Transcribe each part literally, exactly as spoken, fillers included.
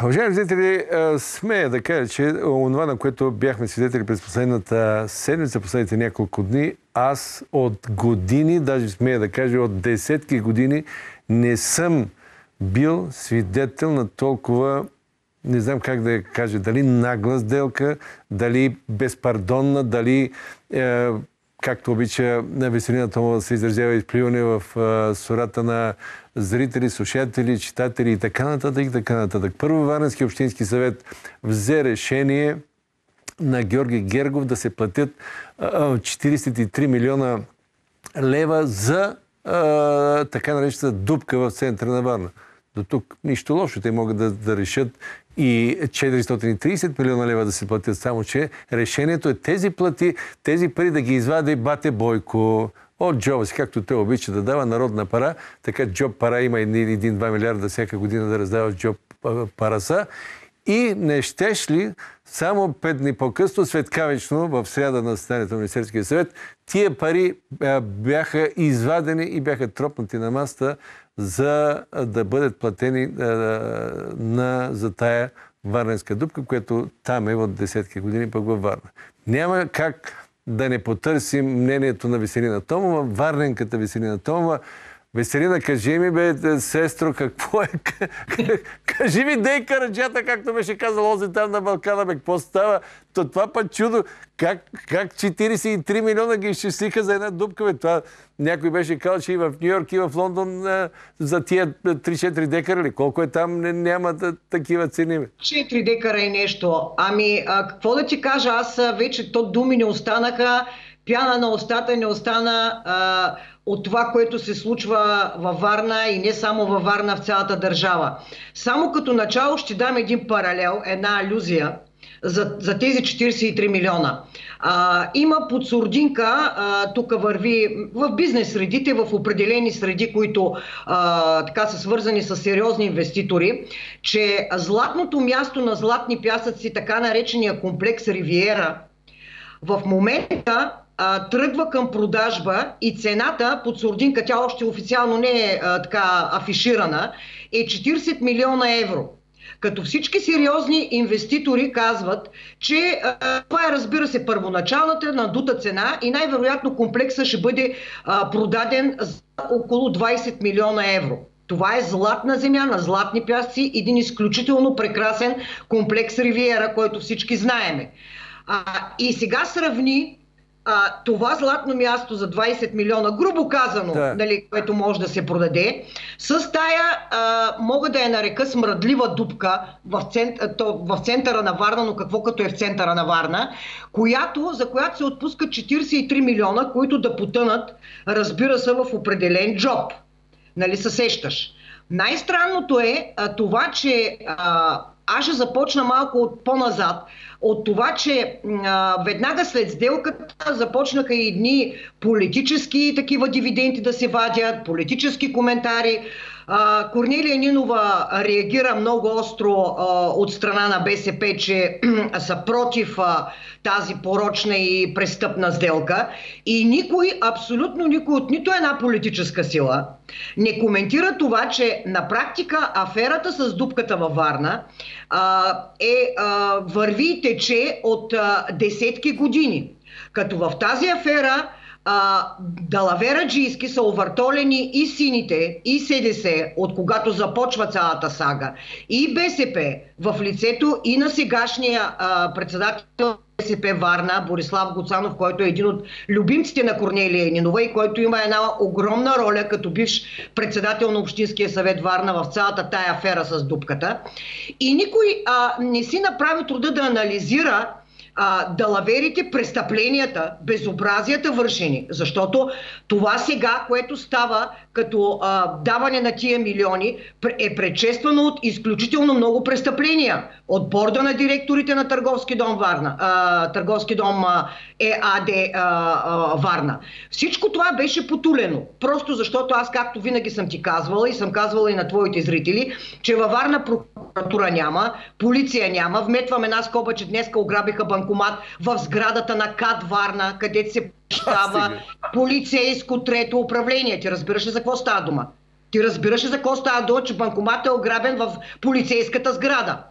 Уважаеми зрители, смея да кажа, че онова, на което бяхме свидетели през последната седмица, последните няколко дни, аз от години, даже смея да кажа, от десетки години не съм бил свидетел на толкова, не знам как да я кажа, дали нагла сделка, дали безпардонна, дали, е, както обича Веселина Томова да се изразява, изплюване в е, сурата на зрители, слушатели, читатели и така нататък и така нататък. Първо Варненски общински съвет взе решение на Георги Гергов да се платят е, четиридесет и три милиона лева за е, така наречената дупка в центъра на Варна. До тук нищо лошо. Те могат да, да решат и четиристотин и тридесет милиона лева да се платят. Само че решението е тези плати, тези пари да ги извади бате Бойко от джоба си, както той обича да дава народна пара. Така джоб пара има един-два милиарда всяка година да раздава джоб параса. И не щеш ли само пет дни по-късно, светкавично, в сряда на заседанието на Министерския съвет, тия пари бяха извадени и бяха тропнати на масата, за да бъдат платени а, на, за тая варненска дупка, която там е от десетки години пък във Варна. Няма как да не потърсим мнението на Веселина Томова, варненката Веселина Томова. Веселина, кажи ми, бе, сестро, какво е? Кажи ми, дей караджата, както беше казал Ози там на Балкана, бе, какво става? То това път чудо, как, как четиридесет и три милиона ги изчислиха за една дупка, бе? Това някой беше казал, че и в Нью-Йорк, и в Лондон а, за тия три-четири декара ли? Колко е там, не, няма да, такива цени, бе? четири декара и нещо. Ами, а, какво да ти кажа, аз вече то думи не останаха, пяна на устата не остана а, от това, което се случва във Варна и не само във Варна, в цялата държава. Само като начало ще дам един паралел, една алюзия за, за тези четиридесет и три милиона. А, има подсурдинка, а, тук върви в бизнес средите, в определени среди, които а, така са свързани с сериозни инвеститори, че златното място на златни пясъци, така наречения комплекс Ривиера, в момента а, тръгва към продажба и цената под сурдинка, тя още официално не е а, така афиширана, е четиридесет милиона евро. Като всички сериозни инвеститори казват, че а, това е, разбира се, първоначалната надута цена и най-вероятно комплексът ще бъде а, продаден за около двадесет милиона евро. Това е златна земя на златни пясъци, един изключително прекрасен комплекс Ривиера, който всички знаеме. А, и сега сравни а, това златно място за двадесет милиона, грубо казано, да. Нали, което може да се продаде, с тая, а, мога да я нарека смръдлива дупка в, цент, то, в центъра на Варна, но какво като е в центъра на Варна, която, за която се отпускат четиридесет и три милиона, които да потънат, разбира се, в определен джоб. Нали се сещаш? Най-странното е а, това, че а, аз ще започна малко от по-назад, от това, че а, веднага след сделката започнаха и едни политически такива дивиденти да се вадят, политически коментари. А, Корнелия Нинова реагира много остро а, от страна на БСП, че са против а, тази порочна и престъпна сделка. И никой, абсолютно никой от нито една политическа сила не коментира това, че на практика аферата с дупката във Варна а, е, а, върви и тече от а, десетки години. Като в тази афера а, далавераджийски са овъртолени и сините, и СДС, от когато започва цялата сага, и БСП в лицето и на сегашния а, председател БСП Варна, Борислав Гуцанов, който е един от любимците на Корнелия Нинова и който има една огромна роля като бивш председател на Общинския съвет Варна в цялата тая афера с дупката. И никой а, не си направи труда да анализира а, далаверите, престъпленията, безобразията вършени. Защото това сега, което става като а, даване на тия милиони, е предшествано от изключително много престъпления. От борда на директорите на Търговски дом Варна, а, Търговски дом а, ЕАД а, а, Варна. Всичко това беше потулено. Просто защото аз, както винаги съм ти казвала и съм казвала и на твоите зрители, че във Варна прокуратура няма, полиция няма. Вметвам една скоба, че днеска ограбиха банкомат в сградата на КАД Варна, където се става полицейско трето управление. Ти разбираш ли за какво става дума? Ти разбираш ли за какво става дума, че банкоматът е ограбен в полицейската сграда?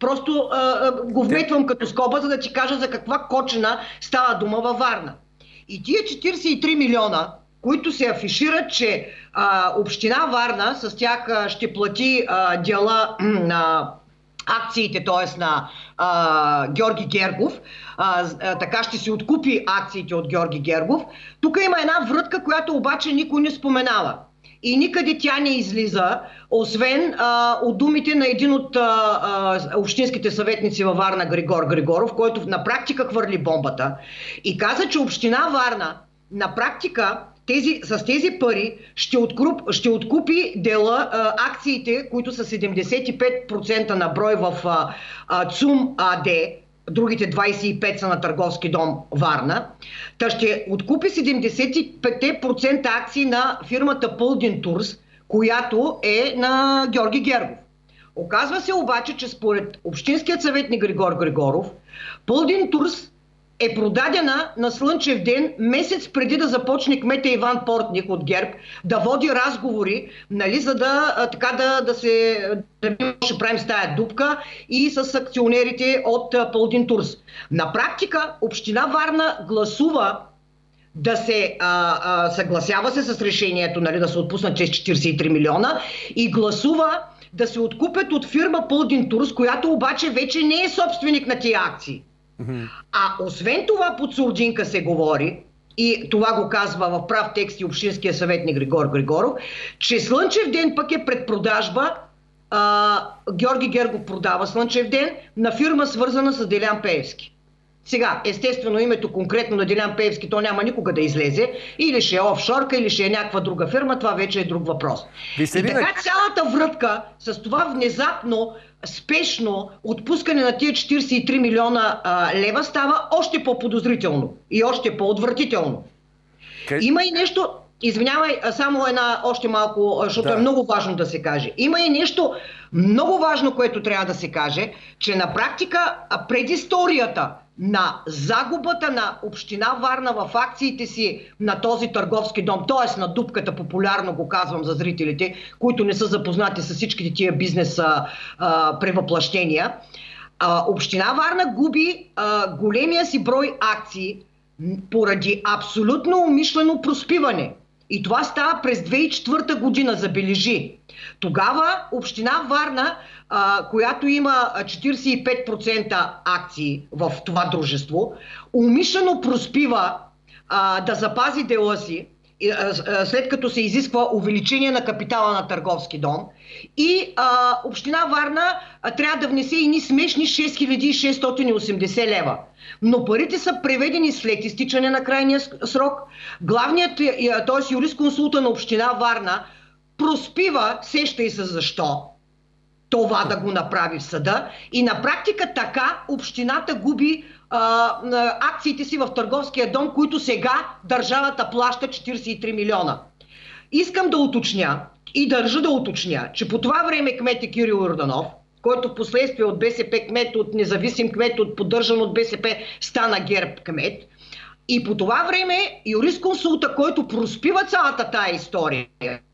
Просто а, а, го вметвам като скоба, за да ти кажа за каква кочина става дума във Варна. И тия четиридесет и три милиона, които се афишират, че а, община Варна с тях а, ще плати а, дела на акциите, т.е. на а, Георги Гергов, а, а, така ще се откупи акциите от Георги Гергов. Тук има една врътка, която обаче никой не споменава. И никъде тя не излиза, освен а, от думите на един от а, а, общинските съветници във Варна, Григор Григоров, който на практика хвърли бомбата и каза, че община Варна на практика тези, с тези пари ще, откуп, ще откупи дела, а, акциите, които са седемдесет и пет процента на брой в а, а, ЦУМ АД, другите двадесет и пет са на Търговски дом Варна. Та ще откупи седемдесет и пет процента акции на фирмата Пълдин Турс, която е на Георги Гергов. Оказва се обаче, че според общинският съветник Григор Григоров, Пълдин Турс е продадена на Слънчев ден месец преди да започне кмета Иван Портних от ГЕРБ да води разговори, нали, за да, а, така да, да се да ще правим с тая дупка и с акционерите от а, Пълдин Турс. На практика община Варна гласува да се а, а, съгласява се с решението, нали, да се отпуснат чрез четиридесет и три милиона и гласува да се откупят от фирма Пълдин Турс, която обаче вече не е собственик на тия акции. А освен това под сурдинка се говори, и това го казва в прав текст и общинския съветник Григор Григоров, че Слънчев ден пък е пред продажба, а, Георги Гергов продава Слънчев ден на фирма свързана с Делян Пеевски. Сега, естествено, името конкретно на Делян Пеевски то няма никога да излезе, или ще е офшорка, или ще е някаква друга фирма, това вече е друг въпрос. И така цялата врътка с това внезапно спешно отпускане на тия четиридесет и три милиона а, лева става още по-подозрително и още по-отвратително. Okay. Има и нещо, извинявай, само една още малко, защото да. Е много важно да се каже. Има и нещо много важно, което трябва да се каже, че на практика предисторията на загубата на община Варна в акциите си на този търговски дом, т.е. на дупката, популярно го казвам за зрителите, които не са запознати с всичките тия бизнес а, а, превъплъщения. А, община Варна губи а, големия си брой акции поради абсолютно умишлено проспиване. И това става през две хиляди и четвърта година, забележи. Тогава община Варна, а, която има четиридесет и пет процента акции в това дружество, умишлено проспива а, да запази дела си, а, а, след като се изисква увеличение на капитала на Търговски дом, и а, община Варна а, трябва да внесе едни смешни шест хиляди шестстотин и осемдесет лева. Но парите са преведени след изтичане на крайния срок. Главният, т.е. юрисконсулта на община Варна, проспива, сеща и се защо, това да го направи в съда, и на практика така общината губи а, акциите си в Търговския дом, които сега държавата плаща четиридесет и три милиона. Искам да уточня и държа да уточня, че по това време кмет е Кирил Йорданов, който в последствие от БСП кмет, от независим кмет, от поддържан от БСП стана ГЕРБ кмет. И по това време юрисконсулта, който проспива цялата тая история,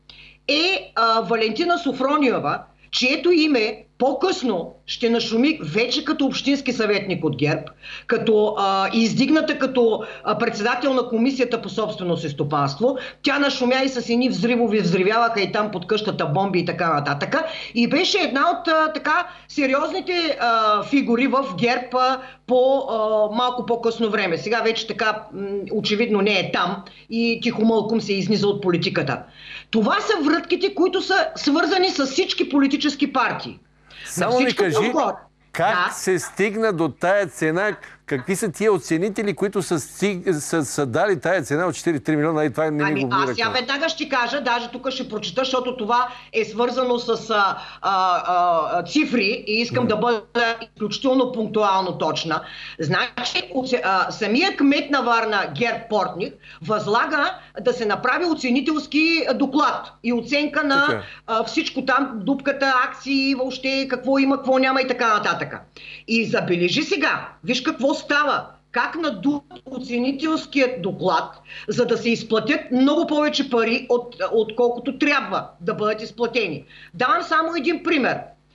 е а, Валентина Софрониева, чието име по-късно ще нашуми вече като общински съветник от ГЕРБ, като а, издигната като а, председател на комисията по собственост и стопанство. Тя нашумя и с едни взривови, взривяваха и там под къщата бомби и така нататък. И беше една от а, така сериозните а, фигури в ГЕРБ а, по а, малко по-късно време. Сега вече така м, очевидно не е там и тихомълком се изниза от политиката. Това са врътките, които са свързани с всички политически партии. Само ми кажи, как да. се стигна до тая цена, какви са тия оценители, които са, стиг... са, са дали тая цена от четиридесет и три милиона, и това не ами, ми го говоря. Аз я веднага ще кажа, даже тук ще прочета, защото това е свързано с а, а, а, цифри и искам mm. да бъда изключително пунктуално точна. Значи, а, самия кмет на Варна, Герб Портних, възлага да се направи оценителски доклад и оценка на okay. а, всичко там, дупката, акции, въобще какво има, какво няма и така нататък. И забележи сега, виж какво става, как надуват оценителският доклад, за да се изплатят много повече пари, от, отколкото трябва да бъдат изплатени. Давам само един пример.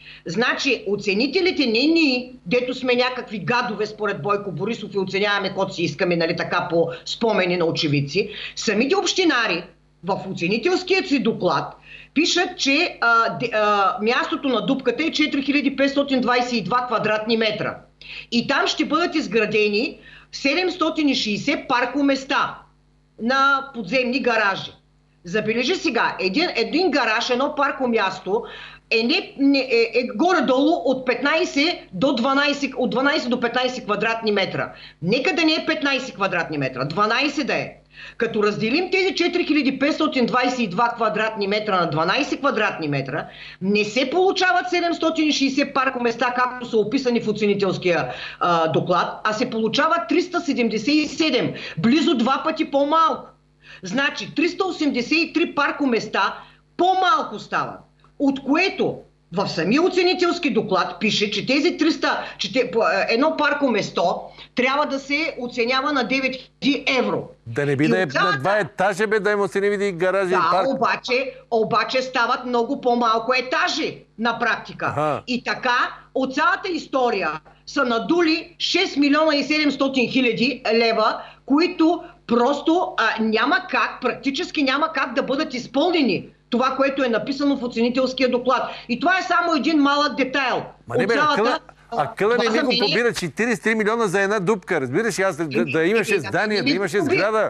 Значи, оценителите не ние, дето сме някакви гадове според Бойко Борисов и оценяваме каквото си искаме, нали, така по спомени на очевидци, самите общинари в оценителският си доклад пишат, че а, де, а, мястото на дупката е четири хиляди петстотин двадесет и два квадратни метра. И там ще бъдат изградени седемстотин и шейсет паркоместа на подземни гаражи. Забележи сега, един, един гараж, едно паркомясто е, не, не, е, е горе-долу от петнадесет до дванадесет, от дванадесет до петнадесет квадратни метра. Нека да не е петнадесет квадратни метра, дванадесет да е. Като разделим тези четири хиляди петстотин двадесет и два квадратни метра на дванадесет квадратни метра, не се получават седемстотин и шейсет паркоместа, както са описани в оценителския а, доклад, а се получават триста седемдесет и седем, близо два пъти по-малко. Значи триста осемдесет и три паркоместа по-малко стават, от което в самия оценителски доклад пише, че тези триста, че те, едно паркоместо трябва да се оценява на девет хиляди евро. Да не би да е на два етажа, бе, да им оценим и гаражи да, и парк. обаче, обаче стават много по-малко етажи на практика. Аха. И така, от цялата история са надули шест милиона и седемстотин хиляди лева, които просто а, няма как, практически няма как да бъдат изпълнени. Това, което е написано в оценителския доклад. И това е само един малък детайл. Ма не бе, цялата, къла, а къла не ми го мен... побира четиридесет и три милиона за една дупка. Разбираш, аз да, да, да имаше здание, да имаше сграда.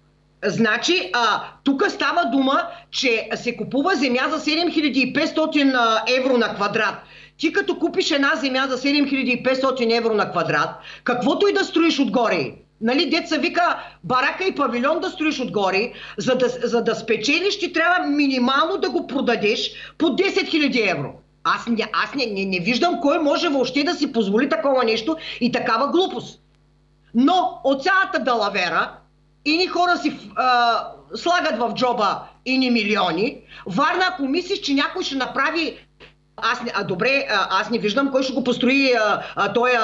Значи, а, тук става дума, че се купува земя за седем хиляди и петстотин евро на квадрат. Ти като купиш една земя за седем хиляди и петстотин евро на квадрат, каквото и да строиш отгоре, нали, деца вика барака и павилион да строиш отгоре, за да, за да спечелиш, ти трябва минимално да го продадеш по десет хиляди евро. Аз, не, аз не, не, не виждам кой може въобще да си позволи такова нещо и такава глупост. Но от цялата далавера ини хора си а, слагат в джоба ини милиони. Варна, ако мислиш, че някой ще направи... Аз не, а, добре, а, аз не виждам кой ще го построи този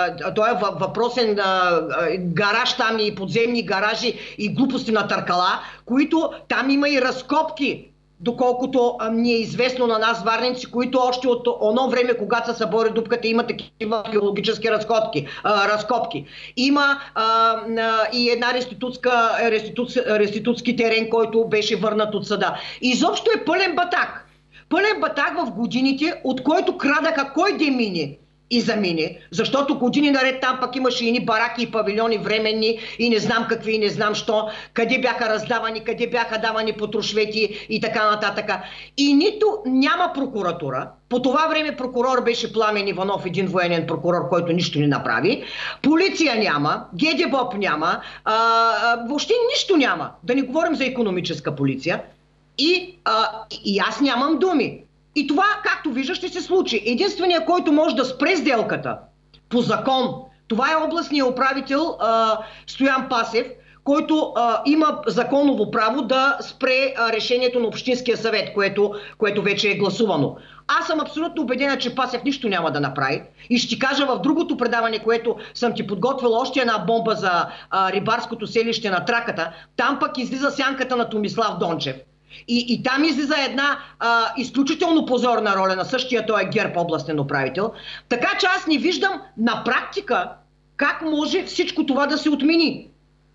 въпросен а, а, гараж там и подземни гаражи и глупости на търкала, които там има и разкопки, доколкото а, ни е известно на нас, варненци, които още от оно време, когато се събори дупката, има такива геологически разкопки. А, разкопки. Има а, а, и една реститутска, реституц, реститутски терен, който беше върнат от съда. Изобщо е пълен батак. Пълен батак в годините, от който крадаха кой де мине и замине, защото години наред там пък имаше ини бараки и павилиони временни и не знам какви и не знам що, къде бяха раздавани, къде бяха давани по трошвети и така нататък. И нито няма прокуратура. По това време прокурор беше Пламен Иванов, един военен прокурор, който нищо не направи. Полиция няма, ГДБОП няма, а, а, въобще нищо няма. Да не говорим за икономическа полиция. И, а, и аз нямам думи. И това, както виждаш, ще се случи. Единственият, който може да спре сделката по закон, това е областният управител а, Стоян Пасев, който а, има законово право да спре а, решението на Общинския съвет, което, което вече е гласувано. Аз съм абсолютно убедена, че Пасев нищо няма да направи. И ще ти кажа в другото предаване, което съм ти подготвила, още една бомба за а, рибарското селище на Траката. Там пък излиза сянката на Томислав Дончев. И, и там излиза една а, изключително позорна роля на същия той ГЕРБ областен управител. Така че аз не виждам на практика как може всичко това да се отмени.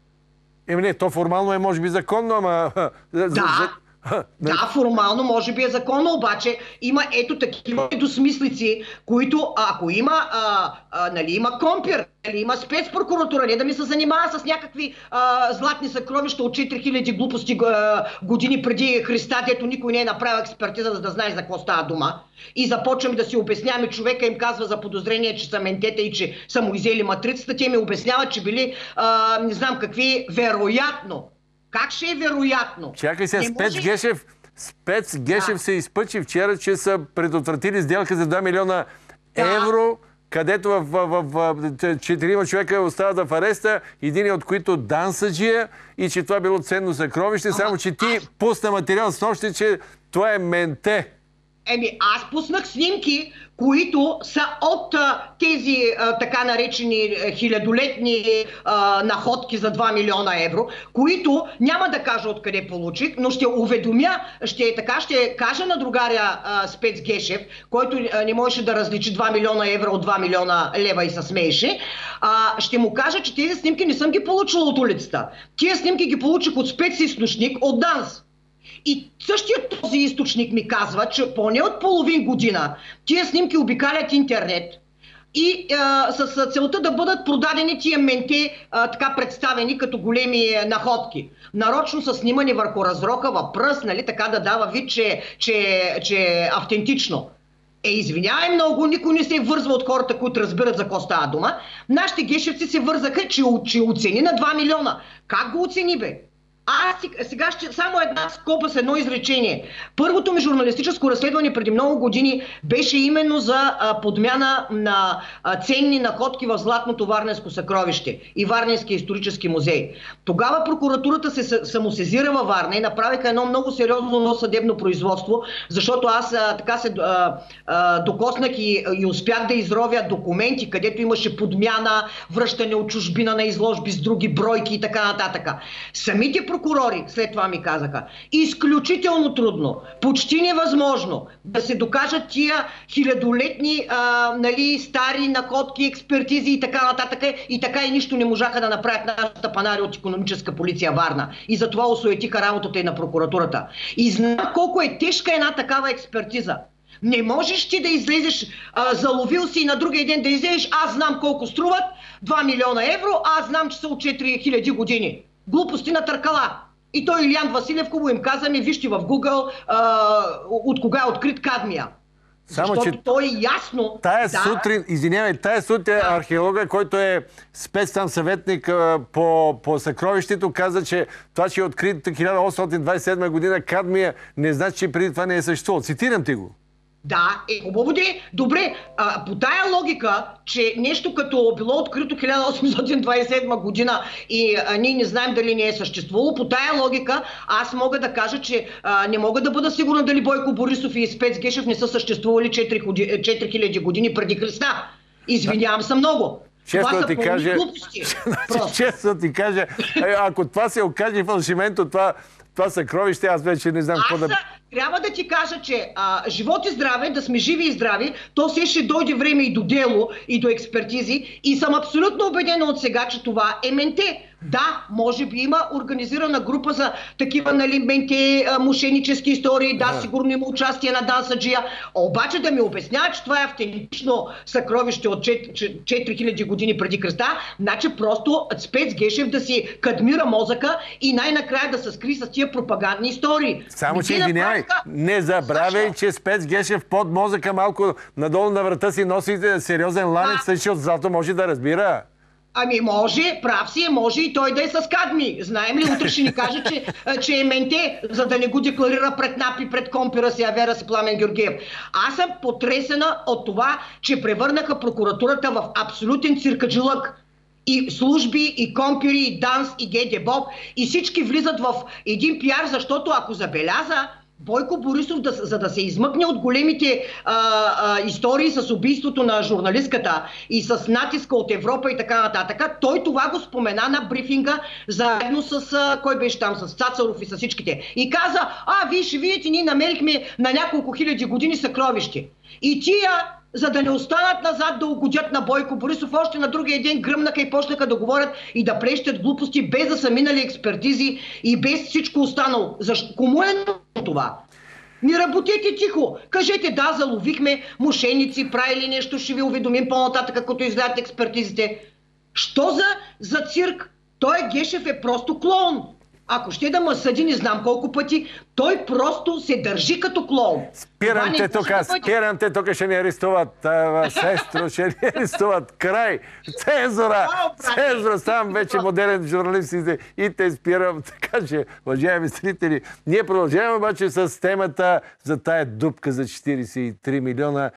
Еми не, то формално е може би законно, ама... Да, да, формално може би е законно, обаче има ето такива недосмислици, които ако има, а, а, нали, има компир, нали, има спецпрокуратура, не да ми се занимава с някакви а, златни съкровища от четири хиляди глупости а, години преди Христа, дето никой не е направил експертиза, за да знае за какво става дума. И започваме да си обясняваме, човека им казва за подозрение, че са ментета и че са му изели матрицата, те ми обясняват, че били а, не знам какви, вероятно. Как ще е вероятно? Чакай се, Спец може... Гешев, Спец Гешев да. се изпъчи вчера, че са предотвратили сделка за два милиона да. евро, където в, в, в, в четирима човека остават в ареста, един от които дансаджия, и че това било ценно съкровище, само че ти пусна материал с нощи, че това е менте. Еми, аз пуснах снимки, които са от а, тези а, така наречени а, хилядолетни а, находки за два милиона евро, които няма да кажа откъде получих, но ще уведомя, ще, така, ще кажа на другаря а, Спец Гешев, който а, не можеше да различи два милиона евро от два милиона лева и се смееше, а, ще му кажа, че тези снимки не съм ги получила от улицата. Тия снимки ги получих от специзточник, от ДАНС. И същия този източник ми казва, че поне от половин година тия снимки обикалят интернет и а, с целта да бъдат продадени тия менте, а, така представени като големи находки. Нарочно са снимани върху разрокава пръст, нали, така да дава вид, че, че, че е автентично. Е, извинявай много, никой не се вързва от хората, които разбират за какво става дума. Нашите гешевци се вързаха, че, че оцени на два милиона. Как го оцени, бе? А сега ще само една скоба с едно изречение. Първото ми журналистическо разследване преди много години беше именно за а, подмяна на а, ценни находки в Златното Варненско съкровище и Варненския исторически музей. Тогава прокуратурата се самосезира във Варна и направиха едно много сериозно съдебно производство, защото аз а, така се а, а, докоснах и, и успях да изровя документи, където имаше подмяна, връщане от чужбина на изложби с други бройки и така нататък. Самите прокурори след това ми казаха: изключително трудно, почти невъзможно да се докажат тия хилядолетни а, нали, стари находки, експертизи и така нататък. И така и нищо не можаха да направят нашата панари от икономическа полиция Варна. И затова осуетиха работата и на прокуратурата. И знам колко е тежка една такава експертиза. Не можеш ти да излезеш, а, заловил си и на другия ден да излезеш: аз знам колко струват два милиона евро, аз знам, че са от четири хиляди години. Глупости на търкала. И той Илиян Василев хубаво им каза: ми вижте в Google а, от кога е открит кадмия. Само, защото че той е ясно... Тая да, сутрин, извинявай, тая сутрин да. археолога, който е спецтан съветник а, по, по съкровището, каза, че това, че е открит хиляда осемстотин двадесет и седма година кадмия, не значи, че преди това не е съществувало. Цитирам ти го. Да, е хубаво де. Добре, а, по тая логика, че нещо като било открито хиляда осемстотин двадесет и седма година и а, ние не знаем дали не е съществувало, по тая логика аз мога да кажа, че а, не мога да бъда сигурна дали Бойко Борисов и Спец Гешев не са съществували четири хиляди години преди Христа. Извинявам се много. Честно това да ти са кажа, честно да ти кажа, ако това се окаже фалшименто, това, това съкровище, аз вече не знам какво да... Трябва да ти кажа, че а, живот и здраве, да сме живи и здрави, то все ще дойде време и до дело, и до експертизи. И съм абсолютно убедена от сега, че това е менте. Да, може би има организирана група за такива, нали, менте, мошенически истории. Да, а. сигурно има участие на Дансаджия. Обаче да ми обясняват, че това е автентично съкровище от четири хиляди години преди Христа, значи просто Спец Гешев да си кадмира мозъка и най-накрая да се скри с тия пропагандни истории. Само че извинявай, не забравяй, че Спец Гешев под мозъка малко надолу на врата си носи сериозен ланец, тъй че от злато може да разбира. Ами може, прав си е, може и той да е с кадми. Знаем ли, утре ще ни каже, че, че е менте, за да не го декларира пред НАП, пред компира си, Авера си Пламен Георгиев. Аз съм потресена от това, че превърнаха прокуратурата в абсолютен циркаджилък. И служби, и компири, и ДАНС, и ГДБОП, и всички влизат в един пиар, защото ако забеляза Бойко Борисов, да, за да се измъкне от големите а, а, истории с убийството на журналистката и с натиска от Европа и така нататък, той това го спомена на брифинга заедно с, а, кой беше там, с Цацаров и с всичките. И каза: а, вие ще видите, ние намерихме на няколко хиляди години съкровище. И тия, за да не останат назад да угодят на Бойко Борисов, още на другия ден гръмнаха и почнаха да говорят и да плещат глупости, без да са минали експертизи и без всичко останало. Защо? Кому е това? Не работете тихо. Кажете: да, заловихме мошенници, правили нещо, ще ви уведомим по-нататък, като излядат експертизите. Що за, за цирк? Той Гешев е просто клоун. Ако ще да ме съди не знам колко пъти, той просто се държи като клоун. Спирам те тук, спирам те тук, ще ни арестуват, сестро, ще ни арестуват. Край! Цензура! Цензура! Ставам вече модерен журналист и те спирам. Така че, уважаеми зрители, ние продължаваме обаче с темата за тая дупка за четиридесет и три милиона.